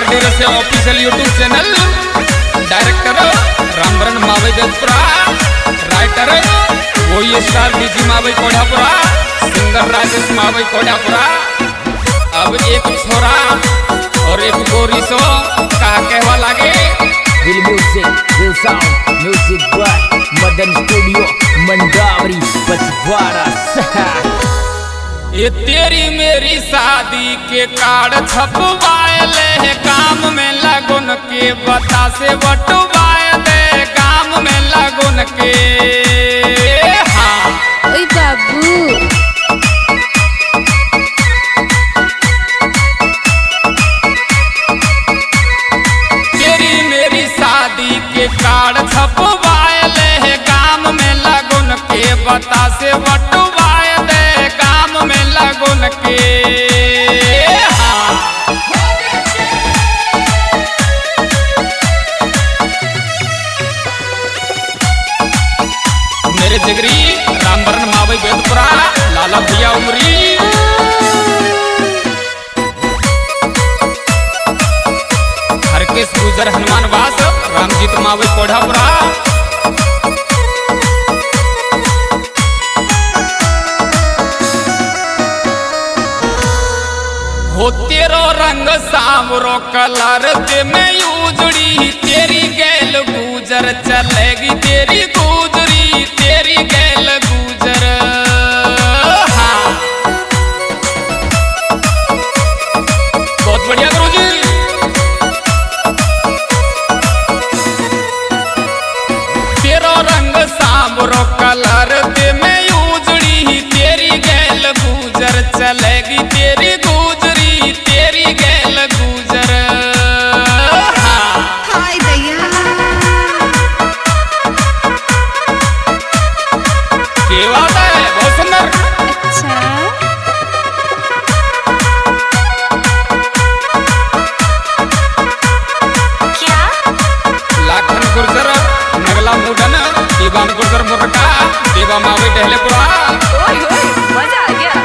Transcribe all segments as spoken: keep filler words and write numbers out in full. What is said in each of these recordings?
डेरे से official YouTube channel, director Rambaran Mavai Bedpura, writer वही star DG Mavai Kodhapura, singer Rajesh Mavai Kodhapura. अब एक छोरा और एक गोरी सो कहा कहवा लागे। Will music will sound music by Madan studio Mandawari Bachhwara. ये तेरी मेरी शादी के कार्ड छपवाए ले, काम में लगुन के बता से बटवाए दे, काम में लगुन के। हाँ ओए बाबू तेरी मेरी शादी के कार्ड छपवाए ले, काम में लगुन के बता से बटवाए दे, काम में लगुन के। हाँ मेरे जिगरी रामबरन मावई बेदपुरा, लाला भैया उमरी, हरकेश गुजर हनुमान वास, रामजीत मावई कोढ़ापुरा। हो तेरो रंग सांवरो कलर ते में उजड़ी, तेरी गैल गुजर चलेगी तेरी गुजरी, तेरी गैल गुजर। हाँ बहुत बढ़िया गुरुजी। तेरो रंग सांवरो कलर ते में उजड़ी, तेरी गैल गुजर चलेगी तेरी गुजरी, तेरी गैल गुजर। हाँ हाय दैया के बात है, बहुत सुंदर। अच्छा क्या लाखन गुर्जर नगला मुडन, दीवान गुर्जर मुर्गा, देवा मावई टहलेपुरा। ओए ओए मजा आ गया।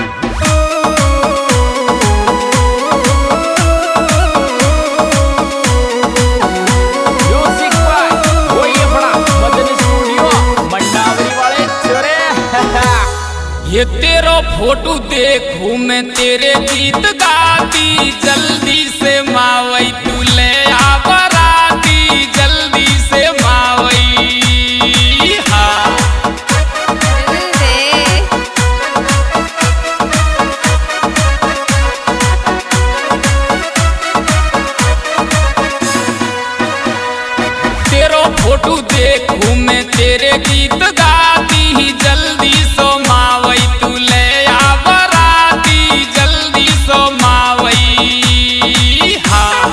म्यूजिक बाय वही अपना मदन स्टूडियो मंडावरी वाले छोरे। ये तेरो फोटो देखूं मैं तेरे गीत गाती, जल्दी से मावई तू ले आ बराती, जल्दी से मावई। हाँ तेरो फोटो देखूं मैं तेरे गीत गाती, जल्दी सो मावई तू ले आ बराती, जल्दी सो मावई। हाँ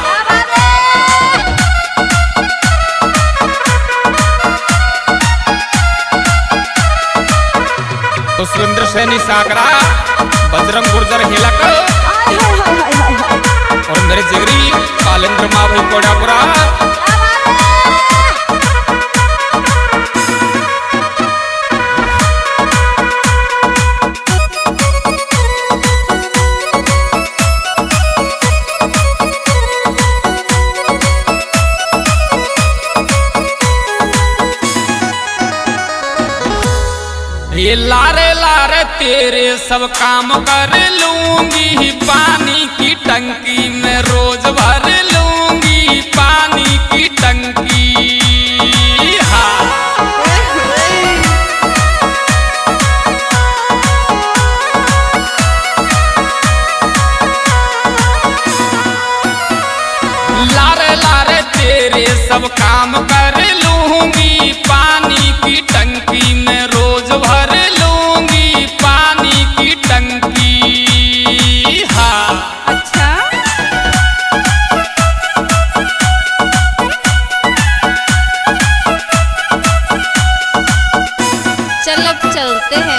तो सुरेंद्र सैनी साकरा, बजरंग गुर्जर हिलक, और मेरे जिगरी कालेंद्र मावई कोढ़ापुरा। ये लारे लारे तेरे सब काम कर लूंगी, पानी की टंकी में रोज भर लूंगी, पानी की टंकी। हाँ लारे लारे तेरे सब काम कर लूंगी, पानी की टंकी में रोज भर लूंगी, पानी की टंकी। हाँ अच्छा चल अब चलते हैं।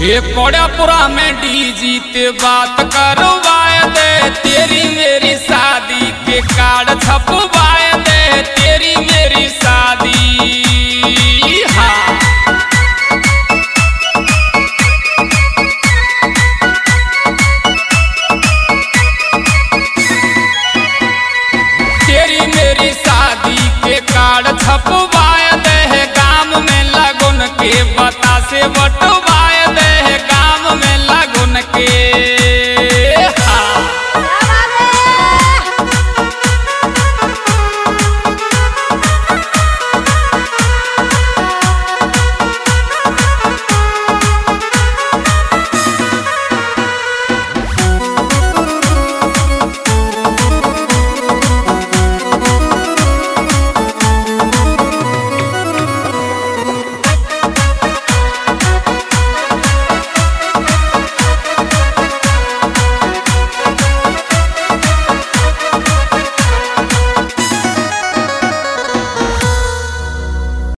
ये कोड़ापुरा में डीजी ते बात करवाए दे, तेरी मेरी शादी के कार्ड छपवाए दे, तेरी मेरी शादी। हाँ तेरी मेरी शादी के कार्ड छपवाए दे, गांव में लगन के बता से बटवा